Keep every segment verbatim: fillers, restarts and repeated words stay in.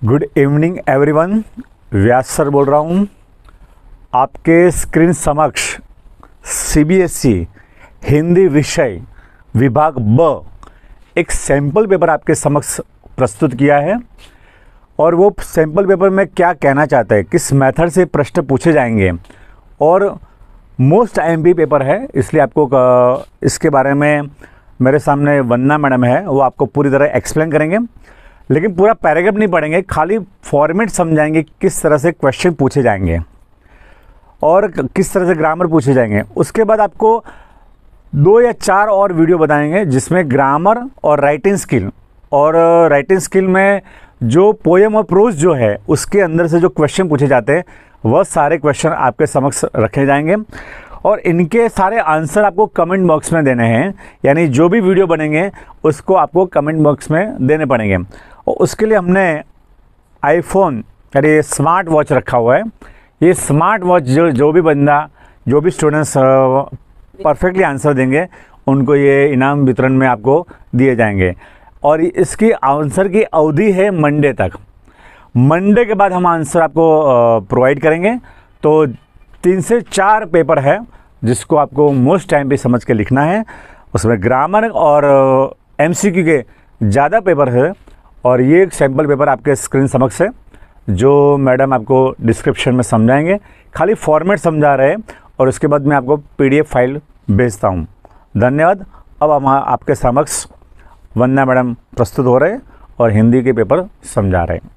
Good evening everyone, Vyas sir बोल रहा हूँ। आपके स्क्रीन समक्ष सीबीएसई हिंदी विषय विभाग ब एक सैंपल पेपर आपके समक्ष प्रस्तुत किया है और वो सैंपल पेपर में क्या कहना चाहता है, किस मेथड से प्रश्न पूछे जाएंगे और मोस्ट एमपी पेपर है, इसलिए आपको इसके बारे में मेरे सामने वंदना मैडम है, वो आपको पूरी तरह एक्सप्लेन करेंगे। लेकिन पूरा पैराग्राफ नहीं पढ़ेंगे, खाली फॉर्मेट समझाएंगे किस तरह से क्वेश्चन पूछे जाएंगे और किस तरह से ग्रामर पूछे जाएंगे। उसके बाद आपको दो या चार और वीडियो बताएंगे जिसमें ग्रामर और राइटिंग स्किल और राइटिंग स्किल में जो पोएम और प्रोज जो है उसके अंदर से जो क्वेश्चन पूछे जाते हैं वह सारे क्वेश्चन आपके समक्ष रखे जाएंगे और इनके सारे आंसर आपको कमेंट बॉक्स में देने हैं। यानी जो भी वीडियो बनेंगे उसको आपको कमेंट बॉक्स में देने पड़ेंगे और उसके लिए हमने आईफोन यानी स्मार्ट वॉच रखा हुआ है। ये स्मार्ट वॉच जो जो भी बंदा जो भी स्टूडेंट्स परफेक्टली आंसर देंगे उनको ये इनाम वितरण में आपको दिए जाएंगे और इसकी आंसर की अवधि है मंडे तक। मंडे के बाद हम आंसर आपको प्रोवाइड करेंगे। तो तीन से चार पेपर है जिसको आपको मोस्ट टाइम पे समझ के लिखना है। उसमें ग्रामर और एमसीक्यू के ज़्यादा पेपर है और ये एक सैम्पल पेपर आपके स्क्रीन समक्ष है जो मैडम आपको डिस्क्रिप्शन में समझाएंगे। खाली फॉर्मेट समझा रहे हैं और उसके बाद मैं आपको पीडीएफ फाइल भेजता हूँ। धन्यवाद। अब हम आपके समक्ष वंदना मैडम प्रस्तुत हो रहे हैं और हिंदी के पेपर समझा रहे हैं।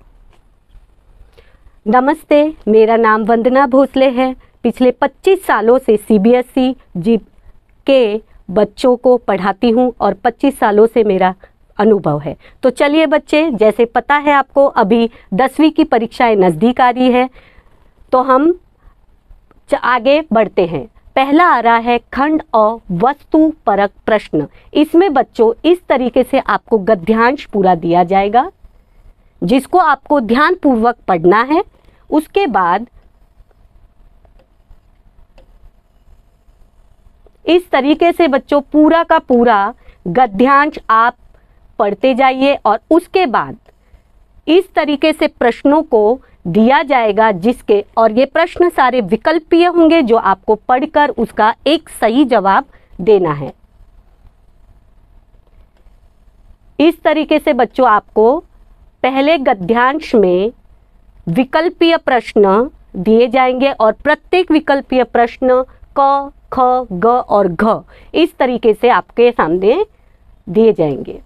नमस्ते, मेरा नाम वंदना भोसले है। पिछले पच्चीस सालों से सीबीएसई जी के बच्चों को पढ़ाती हूँ और पच्चीस सालों से मेरा अनुभव है। तो चलिए बच्चे, जैसे पता है आपको अभी दसवीं की परीक्षाएं नज़दीक आ रही है, तो हम आगे बढ़ते हैं। पहला आ रहा है खंड और वस्तु परक प्रश्न। इसमें बच्चों इस तरीके से आपको गद्यांश पूरा दिया जाएगा जिसको आपको ध्यान पूर्वक पढ़ना है। उसके बाद इस तरीके से बच्चों पूरा का पूरा गद्यांश आप पढ़ते जाइए और उसके बाद इस तरीके से प्रश्नों को दिया जाएगा जिसके और ये प्रश्न सारे विकल्पीय होंगे जो आपको पढ़कर उसका एक सही जवाब देना है। इस तरीके से बच्चों आपको पहले गद्यांश में विकल्पीय प्रश्न दिए जाएंगे और प्रत्येक विकल्पीय प्रश्न क, ख, ग और घ इस तरीके से आपके सामने दिए जाएंगे।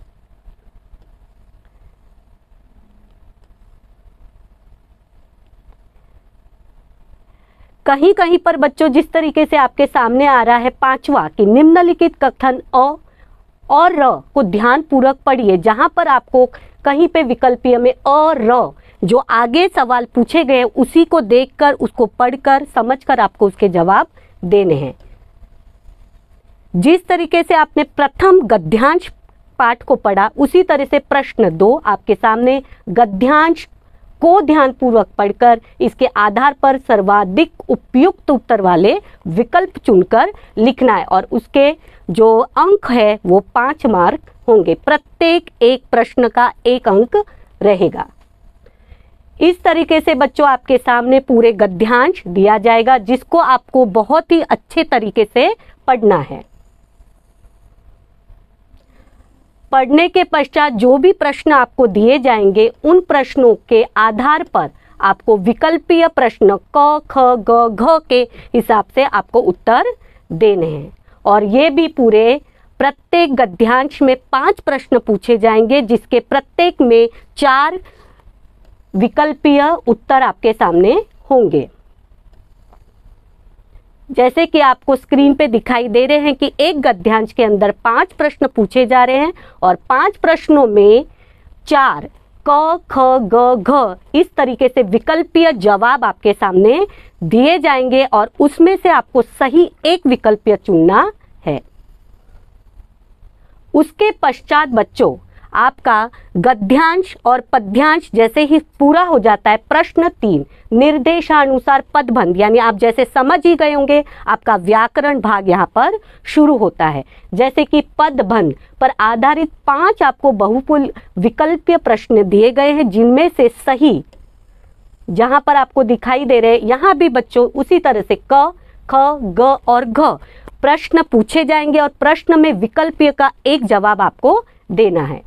कहीं कहीं पर बच्चों जिस तरीके से आपके सामने आ रहा है पांचवा कि निम्नलिखित कथन अ और र को ध्यान पूर्वक पढ़िए। जहां पर आपको कहीं पे विकल्पीय में अ र जो आगे सवाल पूछे गए उसी को देखकर उसको पढ़कर समझकर आपको उसके जवाब देने हैं। जिस तरीके से आपने प्रथम गद्यांश पाठ को पढ़ा उसी तरह से प्रश्न दो आपके सामने गद्यांश को ध्यानपूर्वक पढ़कर इसके आधार पर सर्वाधिक उपयुक्त उत्तर वाले विकल्प चुनकर लिखना है और उसके जो अंक है वो पांच मार्क होंगे। प्रत्येक एक प्रश्न का एक अंक रहेगा। इस तरीके से बच्चों आपके सामने पूरे गद्यांश दिया जाएगा जिसको आपको बहुत ही अच्छे तरीके से पढ़ना है। पढ़ने के पश्चात जो भी प्रश्न आपको दिए जाएंगे उन प्रश्नों के आधार पर आपको विकल्पीय प्रश्न क, ख, ग, घ के हिसाब से आपको उत्तर देने हैं और ये भी पूरे प्रत्येक गद्यांश में पांच प्रश्न पूछे जाएंगे जिसके प्रत्येक में चार विकल्पीय उत्तर आपके सामने होंगे। जैसे कि आपको स्क्रीन पे दिखाई दे रहे हैं कि एक गद्यांश के अंदर पांच प्रश्न पूछे जा रहे हैं और पांच प्रश्नों में चार क, ख, ग, घ इस तरीके से विकल्पीय जवाब आपके सामने दिए जाएंगे और उसमें से आपको सही एक विकल्पीय चुनना है। उसके पश्चात बच्चों आपका गद्यांश और पद्यांश जैसे ही पूरा हो जाता है, प्रश्न तीन निर्देशानुसार पदबंध, यानी आप जैसे समझ ही गए होंगे, आपका व्याकरण भाग यहाँ पर शुरू होता है। जैसे कि पदबंध पर आधारित पांच आपको बहुपुल विकल्पीय प्रश्न दिए गए हैं, जिनमें से सही जहां पर आपको दिखाई दे रहे हैं, यहां भी बच्चों उसी तरह से क, ख, ग और घ प्रश्न पूछे जाएंगे और प्रश्न में विकल्पीय का एक जवाब आपको देना है।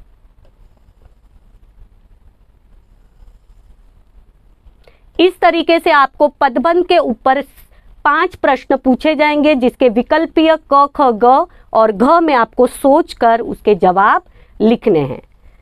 इस तरीके से आपको पदबंध के ऊपर पांच प्रश्न पूछे जाएंगे, जिसके विकल्पीय क, ख, ग और घ में आपको सोचकर उसके जवाब लिखने हैं।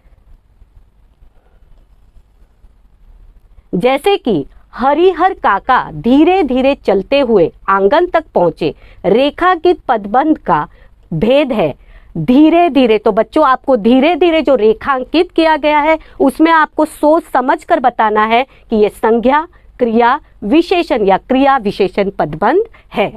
जैसे कि हरिहर काका धीरे धीरे चलते हुए आंगन तक पहुंचे, रेखांकित पदबंध का भेद है धीरे धीरे। तो बच्चों आपको धीरे धीरे जो रेखांकित किया गया है उसमें आपको सोच समझ कर बताना है कि यह संज्ञा, क्रिया, विशेषण या क्रिया विशेषण पदबंध है।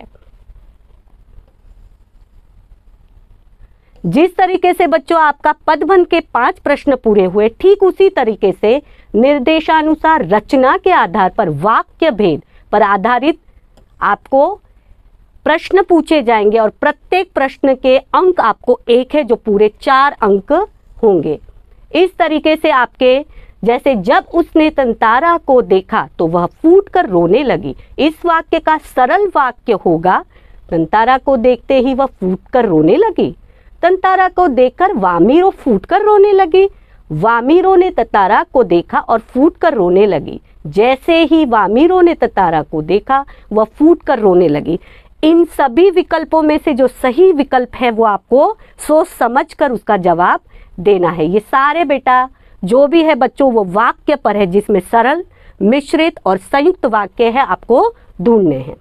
जिस तरीके से बच्चों आपका पदबंध के पांच प्रश्न पूरे हुए, ठीक उसी तरीके से निर्देशानुसार रचना के आधार पर वाक्य भेद पर आधारित आपको प्रश्न पूछे जाएंगे और प्रत्येक प्रश्न के अंक आपको एक है, जो पूरे चार अंक होंगे। इस तरीके से आपके जैसे जब उसने तंतारा को देखा तो वह फूट कर रोने लगी, इस वाक्य का सरल वाक्य होगा तंतारा को देखते ही वह फूट कर रोने लगी। तंतारा को देखकर वामीरो फूट कर रोने लगी। वामीरो ने ततारा को देखा और फूट कर रोने लगी। जैसे ही वामीरो ने ततारा को देखा वह फूट कर रोने लगी। इन सभी विकल्पों में से जो सही विकल्प है वो आपको सोच समझ कर उसका जवाब देना है। ये सारे बेटा जो भी है बच्चों वो वाक्य पर है, जिसमें सरल, मिश्रित और संयुक्त वाक्य है, आपको ढूंढने हैं।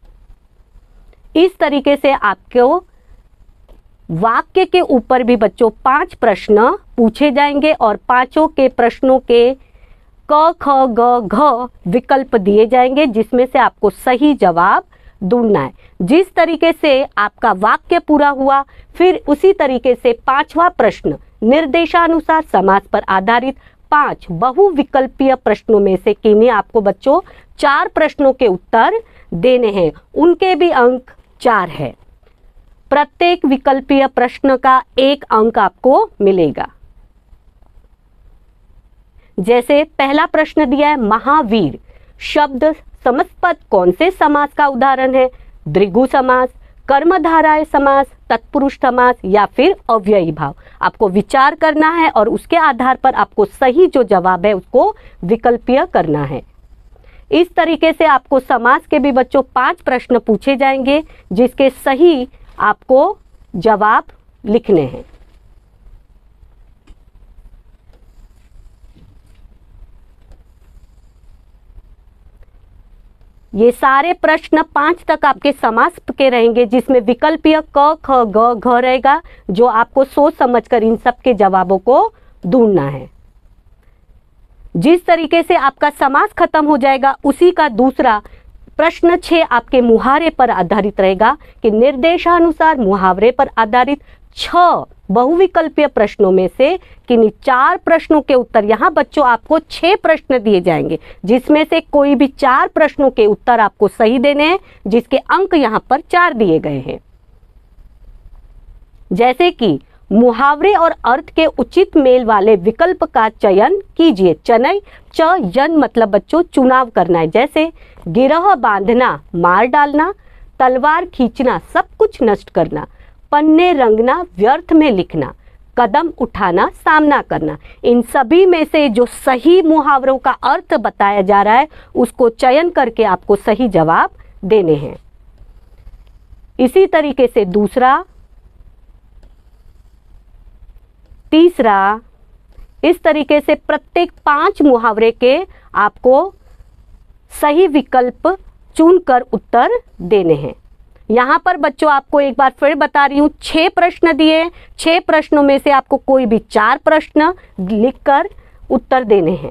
इस तरीके से आपको वाक्य के ऊपर भी बच्चों पांच प्रश्न पूछे जाएंगे और पांचों के प्रश्नों के क, ख, ग, घ विकल्प दिए जाएंगे, जिसमें से आपको सही जवाब ढूंढना है। जिस तरीके से आपका वाक्य पूरा हुआ, फिर उसी तरीके से पांचवा प्रश्न निर्देशानुसार समास पर आधारित पांच बहुविकल्पीय प्रश्नों में से किन्हीं आपको बच्चों चार प्रश्नों के उत्तर देने हैं। उनके भी अंक चार है। प्रत्येक विकल्पीय प्रश्न का एक अंक आपको मिलेगा। जैसे पहला प्रश्न दिया है, महावीर शब्द समस्त कौन से समास का उदाहरण है? द्विगु समास, कर्मधारय समास, तत्पुरुष समास या फिर अव्ययी भाव। आपको विचार करना है और उसके आधार पर आपको सही जो जवाब है उसको विकल्पीय करना है। इस तरीके से आपको समास के भी बच्चों पांच प्रश्न पूछे जाएंगे, जिसके सही आपको जवाब लिखने हैं। ये सारे प्रश्न पांच तक आपके समास के रहेंगे, जिसमें विकल्पीय क, ख, ग, घ रहेगा, जो आपको सोच समझकर इन सब के जवाबों को ढूंढना है। जिस तरीके से आपका समास खत्म हो जाएगा, उसी का दूसरा प्रश्न छह आपके मुहावरे पर आधारित रहेगा कि निर्देशानुसार मुहावरे पर आधारित छह बहुविकल्पीय प्रश्नों में से किन्हीं चार प्रश्नों के उत्तर, यहाँ बच्चों आपको छह प्रश्न दिए जाएंगे, जिसमें से कोई भी चार प्रश्नों के उत्तर आपको सही देने हैं, जिसके अंक यहाँ पर चार दिए गए हैं। जैसे कि मुहावरे और अर्थ के उचित मेल वाले विकल्प का चयन कीजिए। चनई च यन मतलब बच्चों चुनाव करना है। जैसे गिरह बांधना मार डालना, तलवार खींचना सब कुछ नष्ट करना, पन्ने रंगना व्यर्थ में लिखना, कदम उठाना सामना करना। इन सभी में से जो सही मुहावरों का अर्थ बताया जा रहा है उसको चयन करके आपको सही जवाब देने हैं। इसी तरीके से दूसरा, तीसरा, इस तरीके से प्रत्येक पांच मुहावरे के आपको सही विकल्प चुनकर उत्तर देने हैं। यहाँ पर बच्चों आपको एक बार फिर बता रही हूँ, छह प्रश्न दिए, छह प्रश्नों में से आपको कोई भी चार प्रश्न लिखकर उत्तर देने हैं।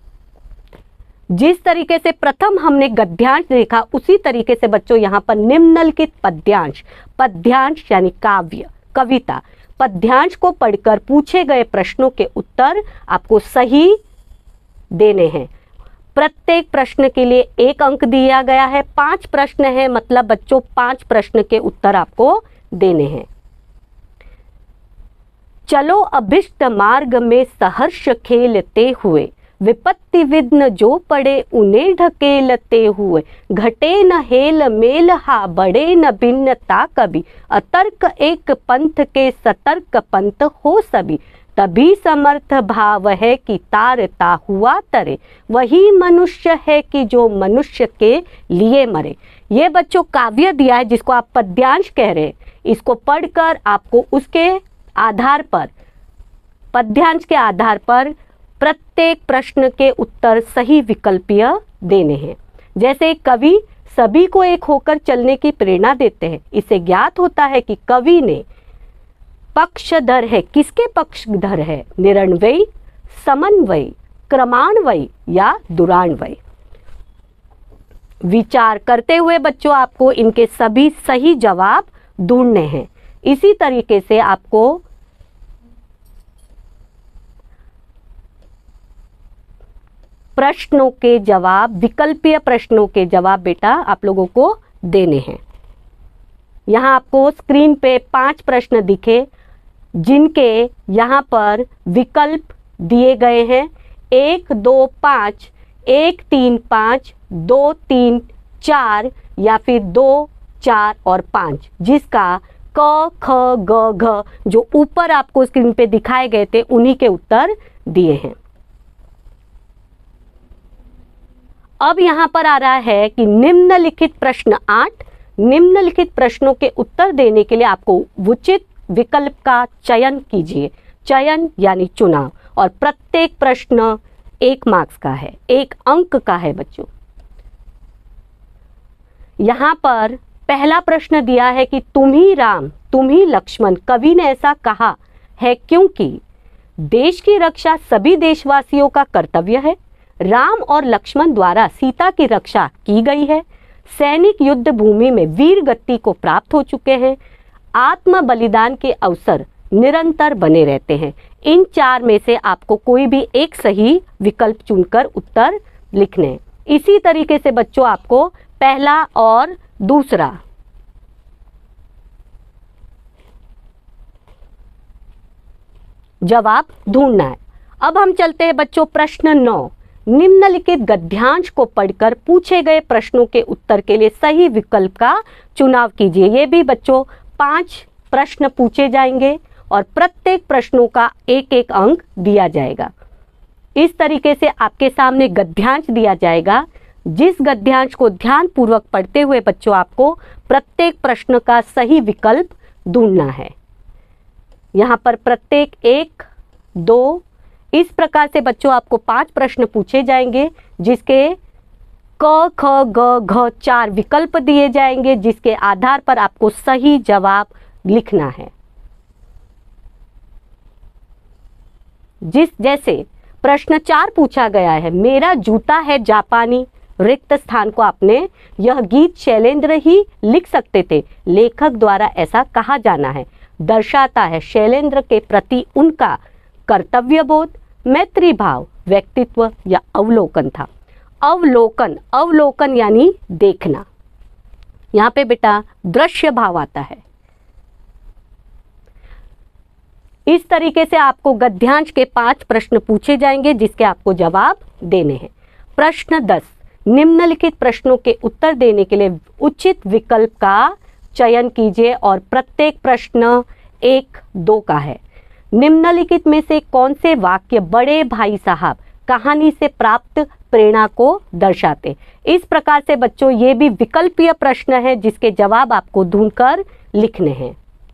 जिस तरीके से प्रथम हमने गद्यांश देखा, उसी तरीके से बच्चों यहाँ पर निम्नलिखित पद्यांश, पद्यांश यानी काव्य, कविता, पद्यांश को पढ़कर पूछे गए प्रश्नों के उत्तर आपको सही देने हैं। प्रत्येक प्रश्न के लिए एक अंक दिया गया है। पांच प्रश्न है, मतलब बच्चों पांच प्रश्न के उत्तर आपको देने हैं। चलो अभिष्ट मार्ग में सहर्ष खेलते हुए, विपत्ति विघ्न जो पड़े उन्हें ढकेलते हुए, घटे न हेल मेल हा बढ़े न भिन्नता कभी, अतर्क एक पंथ के सतर्क पंथ हो सभी, तभी समर्थ भाव है कि तारता हुआ तरे, वही मनुष्य है कि जो मनुष्य के लिए मरे। ये बच्चों काव्य दिया है जिसको आप पद्यांश कह रहे हैं। इसको पढ़कर आपको उसके आधार पर, पद्यांश के आधार पर प्रत्येक प्रश्न के उत्तर सही विकल्पीय देने हैं। जैसे कवि सभी को एक होकर चलने की प्रेरणा देते हैं। इससे ज्ञात होता है कि कवि ने पक्षधर है। किसके पक्षधर है? निरन्वयी, समन्वयी, क्रमान्वयी या दुरान्वयी। विचार करते हुए बच्चों आपको इनके सभी सही जवाब ढूंढने हैं। इसी तरीके से आपको प्रश्नों के जवाब, विकल्पीय प्रश्नों के जवाब बेटा आप लोगों को देने हैं। यहाँ आपको स्क्रीन पे पांच प्रश्न दिखे जिनके यहाँ पर विकल्प दिए गए हैं। एक, दो, पाँच, एक, तीन, पाँच, दो, तीन, चार या फिर दो, चार और पाँच, जिसका क, ख, ग, घ जो ऊपर आपको स्क्रीन पे दिखाए गए थे उन्हीं के उत्तर दिए हैं। अब यहाँ पर आ रहा है कि निम्नलिखित प्रश्न आठ, निम्नलिखित प्रश्नों के उत्तर देने के लिए आपको उचित विकल्प का चयन कीजिए। चयन यानी चुनाव, और प्रत्येक प्रश्न एक मार्क्स का है, एक अंक का है बच्चों। यहाँ पर पहला प्रश्न दिया है कि तुम ही राम तुम ही लक्ष्मण, कवि ने ऐसा कहा है क्योंकि देश की रक्षा सभी देशवासियों का कर्तव्य है। राम और लक्ष्मण द्वारा सीता की रक्षा की गई है। सैनिक युद्ध भूमि में वीर गति को प्राप्त हो चुके हैं। आत्म बलिदान के अवसर निरंतर बने रहते हैं। इन चार में से आपको कोई भी एक सही विकल्प चुनकर उत्तर लिखने हैं। इसी तरीके से बच्चों आपको पहला और दूसरा जवाब ढूंढना है। अब हम चलते हैं बच्चों प्रश्न नौ। निम्नलिखित गद्यांश को पढ़कर पूछे गए प्रश्नों के उत्तर के लिए सही विकल्प का चुनाव कीजिए। ये भी बच्चों पांच प्रश्न पूछे जाएंगे और प्रत्येक प्रश्नों का एक एक अंक दिया जाएगा। इस तरीके से आपके सामने गद्यांश दिया जाएगा। जिस गद्यांश को ध्यान पूर्वक पढ़ते हुए बच्चों आपको प्रत्येक प्रश्न का सही विकल्प ढूंढना है। यहाँ पर प्रत्येक एक, दो, इस प्रकार से बच्चों आपको पांच प्रश्न पूछे जाएंगे जिसके क, ख, ग, घ चार विकल्प दिए जाएंगे, जिसके आधार पर आपको सही जवाब लिखना है। जिस जैसे प्रश्न चार पूछा गया है, मेरा जूता है जापानी, रिक्त स्थान को आपने यह गीत शैलेंद्र ही लिख सकते थे, लेखक द्वारा ऐसा कहा जाना है, दर्शाता है शैलेंद्र के प्रति उनका कर्तव्य बोध, मैत्री भाव, व्यक्तित्व या अवलोकन था। अवलोकन, अवलोकन यानी देखना। यहाँ पे बेटा दृश्य भाव आता है। इस तरीके से आपको गद्यांश के पांच प्रश्न पूछे जाएंगे जिसके आपको जवाब देने हैं। प्रश्न दस, निम्नलिखित प्रश्नों के उत्तर देने के लिए उचित विकल्प का चयन कीजिए और प्रत्येक प्रश्न एक दो का है। निम्नलिखित में से कौन से वाक्य बड़े भाई साहब कहानी से प्राप्त प्रेरणा को दर्शाते? इस प्रकार से बच्चों ये भी विकल्पीय प्रश्न है जिसके जवाब आपको ढूंढकर लिखने हैं।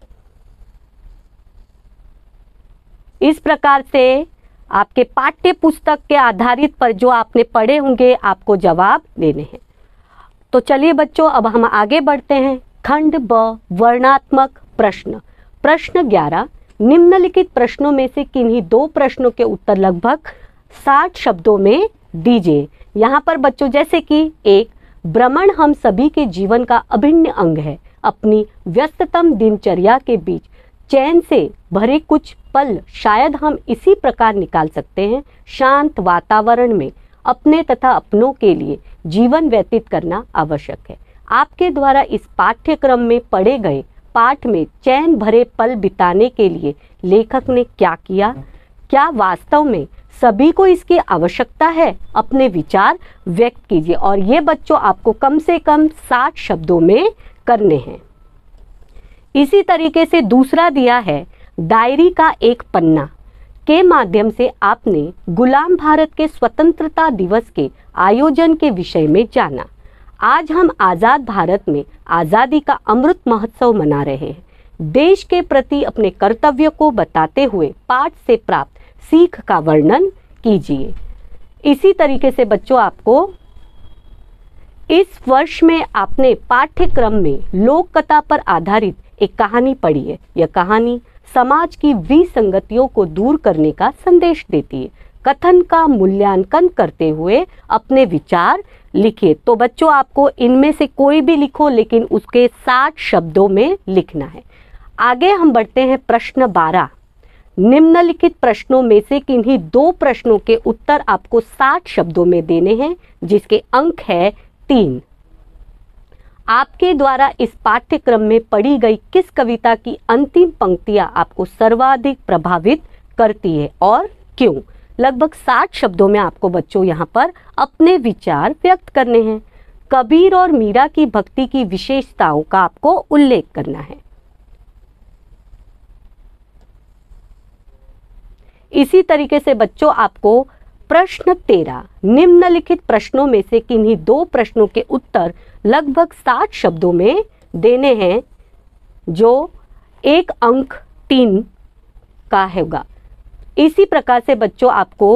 इस प्रकार से आपके पाठ्य पुस्तक के आधारित पर जो आपने पढ़े होंगे आपको जवाब देने हैं। तो चलिए बच्चों अब हम आगे बढ़ते हैं। खंड ब, वर्णात्मक प्रश्न। प्रश्न ग्यारह, निम्नलिखित प्रश्नों में से किन्हीं दो प्रश्नों के उत्तर लगभग साठ शब्दों में दीजिए। यहाँ पर बच्चों जैसे कि एक, भ्रमण हम सभी के जीवन का अभिन्न अंग है। अपनी व्यस्ततम दिनचर्या के बीच चैन से भरे कुछ पल शायद हम इसी प्रकार निकाल सकते हैं। शांत वातावरण में अपने तथा अपनों के लिए जीवन व्यतीत करना आवश्यक है। आपके द्वारा इस पाठ्यक्रम में पढ़े गए पाठ में चैन भरे पल बिताने के लिए लेखक ने क्या किया? क्या वास्तव में सभी को इसकी आवश्यकता है? अपने विचार व्यक्त कीजिए और ये बच्चों आपको कम से कम साठ शब्दों में करने हैं। इसी तरीके से दूसरा दिया है, डायरी का एक पन्ना के माध्यम से आपने गुलाम भारत के स्वतंत्रता दिवस के आयोजन के विषय में जाना। आज हम आज़ाद भारत में आज़ादी का अमृत महोत्सव मना रहे हैं। देश के प्रति अपने कर्तव्य को बताते हुए पाठ से प्राप्त सीख का वर्णन कीजिए। इसी तरीके से बच्चों आपको इस वर्ष में आपने पाठ्यक्रम में लोक कथा पर आधारित एक कहानी पढ़ी है। यह कहानी समाज की विसंगतियों को दूर करने का संदेश देती है। कथन का मूल्यांकन करते हुए अपने विचार लिखिए। तो बच्चों आपको इनमें से कोई भी लिखो, लेकिन उसके साठ शब्दों में लिखना है। आगे हम बढ़ते हैं प्रश्न बारह। निम्नलिखित प्रश्नों में से किन्हीं दो प्रश्नों के उत्तर आपको साठ शब्दों में देने हैं, जिसके अंक है तीन। आपके द्वारा इस पाठ्यक्रम में पढ़ी गई किस कविता की अंतिम पंक्तियां आपको सर्वाधिक प्रभावित करती है और क्यों? लगभग साठ शब्दों में आपको बच्चों यहाँ पर अपने विचार व्यक्त करने हैं। कबीर और मीरा की भक्ति की विशेषताओं का आपको उल्लेख करना है। इसी तरीके से बच्चों आपको प्रश्न तेरह, निम्नलिखित प्रश्नों में से किन्हीं दो प्रश्नों के उत्तर लगभग साठ शब्दों में देने हैं, जो एक अंक तीन का होगा। इसी प्रकार से बच्चों आपको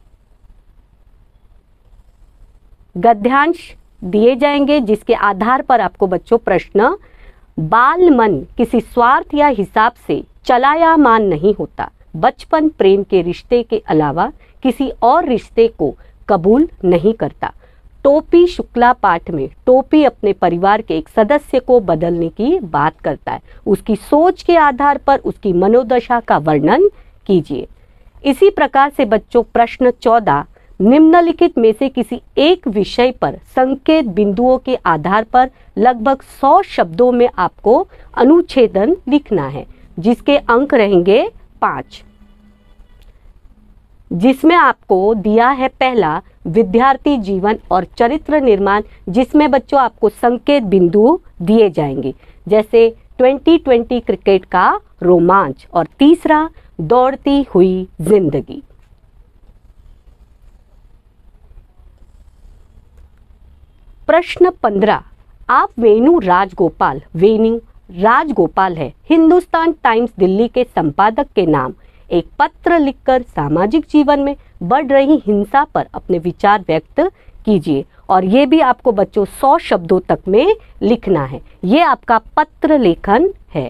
गद्यांश दिए जाएंगे, जिसके आधार पर आपको बच्चों प्रश्न, बाल मन किसी स्वार्थ या हिसाब से चलाया मान नहीं होता। बचपन प्रेम के रिश्ते के अलावा किसी और रिश्ते को कबूल नहीं करता। टोपी शुक्ला पाठ में टोपी अपने परिवार के एक सदस्य को बदलने की बात करता है। उसकी सोच के आधार पर उसकी मनोदशा का वर्णन कीजिए। इसी प्रकार से बच्चों प्रश्न चौदह, निम्नलिखित में से किसी एक विषय पर संकेत बिंदुओं के आधार पर लगभग सौ शब्दों में आपको अनुच्छेदन लिखना है, जिसके अंक रहेंगे पाँच। जिसमें आपको दिया है पहला, विद्यार्थी जीवन और चरित्र निर्माण, जिसमें बच्चों आपको संकेत बिंदु दिए जाएंगे, जैसे ट्वेंटी ट्वेंटी क्रिकेट का रोमांच, और तीसरा दौड़ती हुई जिंदगी। प्रश्न पंद्रह, आप वेणु राजगोपाल वेणु राजगोपाल है हिंदुस्तान टाइम्स दिल्ली के संपादक के नाम एक पत्र लिखकर सामाजिक जीवन में बढ़ रही हिंसा पर अपने विचार व्यक्त कीजिए। और ये भी आपको बच्चों सौ शब्दों तक में लिखना है। ये आपका पत्र लेखन है।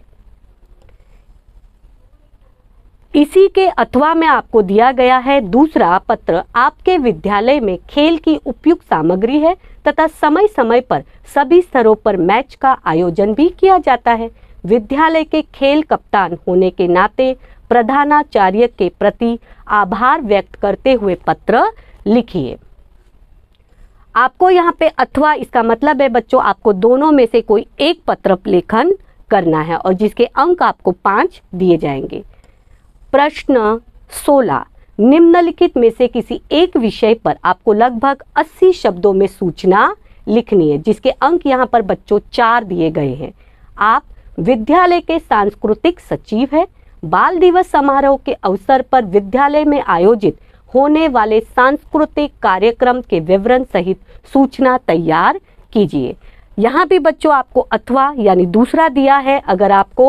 इसी के अथवा में आपको दिया गया है दूसरा पत्र, आपके विद्यालय में खेल की उपयुक्त सामग्री है तथा समय समय पर सभी स्तरों पर मैच का आयोजन भी किया जाता है। विद्यालय के खेल कप्तान होने के नाते प्रधानाचार्य के प्रति आभार व्यक्त करते हुए पत्र लिखिए। आपको यहाँ पे अथवा, इसका मतलब है बच्चों आपको दोनों में से कोई एक पत्र लेखन करना है, और जिसके अंक आपको पाँच दिए जाएंगे। प्रश्न सोलह, निम्नलिखित में से किसी एक विषय पर आपको लगभग अस्सी शब्दों में सूचना लिखनी है, जिसके अंक यहाँ पर बच्चों चार दिए गए हैं। आप विद्यालय के सांस्कृतिक सचिव हैं। बाल दिवस समारोह के अवसर पर विद्यालय में आयोजित होने वाले सांस्कृतिक कार्यक्रम के विवरण सहित सूचना तैयार कीजिए। यहाँ भी बच्चों आपको अथवा यानी दूसरा दिया है। अगर आपको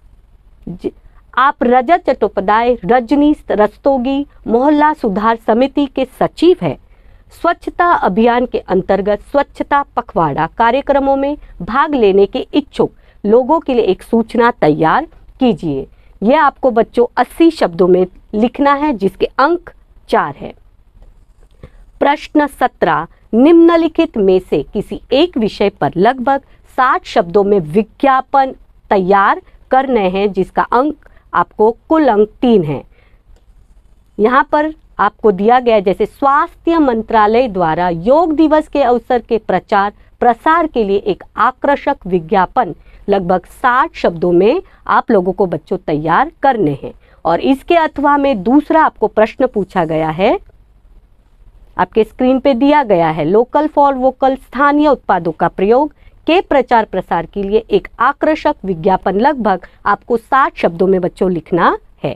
आप रजत चट्टोपाध्याय रजनी रस्तोगी मोहल्ला सुधार समिति के सचिव हैं, स्वच्छता अभियान के अंतर्गत स्वच्छता पखवाड़ा कार्यक्रमों में भाग लेने के इच्छुक लोगों के लिए एक सूचना तैयार कीजिए। यह आपको बच्चों अस्सी शब्दों में लिखना है, जिसके अंक चार है। प्रश्न सत्रह, निम्नलिखित में से किसी एक विषय पर लगभग साठ शब्दों में विज्ञापन तैयार करने हैं, जिसका अंक आपको कुल अंक तीन है। यहाँ पर आपको दिया गया है, जैसे स्वास्थ्य मंत्रालय द्वारा योग दिवस के अवसर के प्रचार प्रसार के लिए एक आकर्षक विज्ञापन लगभग साठ शब्दों में आप लोगों को बच्चों तैयार करने हैं। और इसके अथवा में दूसरा आपको प्रश्न पूछा गया है, आपके स्क्रीन पे दिया गया है, लोकल फॉर वोकल स्थानीय उत्पादों का प्रयोग के प्रचार प्रसार के लिए एक आकर्षक विज्ञापन लगभग आपको साठ शब्दों में बच्चों लिखना है।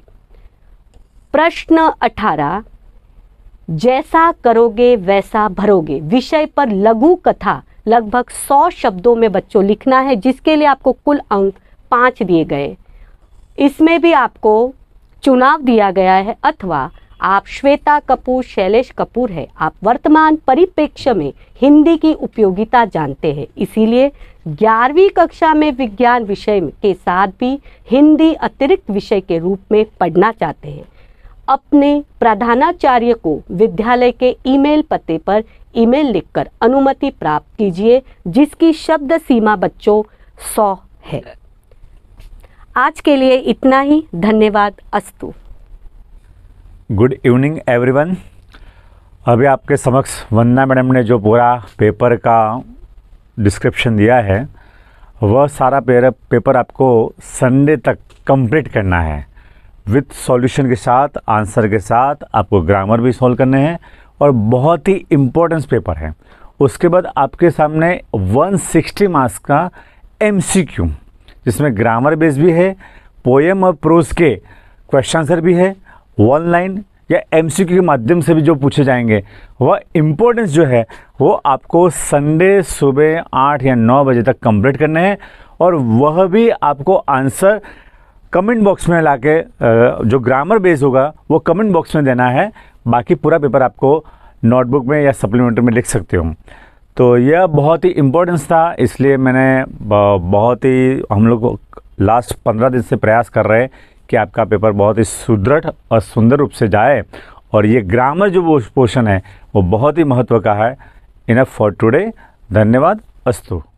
प्रश्न अठारह, जैसा करोगे वैसा भरोगे विषय पर लघु कथा लगभग सौ शब्दों में बच्चों लिखना है, जिसके लिए आपको कुल अंक पाँच दिए गए। इसमें भी आपको चुनाव दिया गया है, अथवा आप श्वेता कपूर शैलेश कपूर है, आप वर्तमान परिप्रेक्ष्य में हिंदी की उपयोगिता जानते हैं, इसीलिए ग्यारहवीं कक्षा में विज्ञान विषय के साथ भी हिंदी अतिरिक्त विषय के रूप में पढ़ना चाहते हैं। अपने प्रधानाचार्य को विद्यालय के ईमेल पते पर ईमेल लिखकर अनुमति प्राप्त कीजिए, जिसकी शब्द सीमा बच्चों सौ है। आज के लिए इतना ही, धन्यवाद, अस्तु। Good evening everyone. अभी आपके समक्ष वंदना मैडम ने जो पूरा पेपर का डिस्क्रिप्शन दिया है, वह सारा पेपर आपको संडे तक कंप्लीट करना है विथ सॉल्यूशन के साथ, आंसर के साथ। आपको ग्रामर भी सॉल्व करने हैं और बहुत ही इम्पोर्टेंस पेपर है। उसके बाद आपके सामने एक सौ साठ मार्क्स का एमसीक्यू, जिसमें ग्रामर बेस भी है, पोएम और प्रोज के क्वेश्चन आंसर भी है, वन लाइन या एमसीक्यू के माध्यम से भी जो पूछे जाएंगे, वह इम्पोर्टेंस जो है वो आपको संडे सुबह आठ या नौ बजे तक कंप्लीट करने हैं। और वह भी आपको आंसर कमेंट बॉक्स में लाके जो ग्रामर बेस होगा वो कमेंट बॉक्स में देना है। बाकी पूरा पेपर आपको नोटबुक में या सप्लीमेंट्री में लिख सकते हो। तो यह बहुत ही इम्पोर्टेंस था, इसलिए मैंने बहुत ही हम लोग लास्ट पंद्रह दिन से प्रयास कर रहे हैं कि आपका पेपर बहुत ही सुदृढ़ और सुंदर रूप से जाए। और ये ग्रामर जो पोर्शन है वो बहुत ही महत्व का है। Enough for today. धन्यवाद, अस्तु।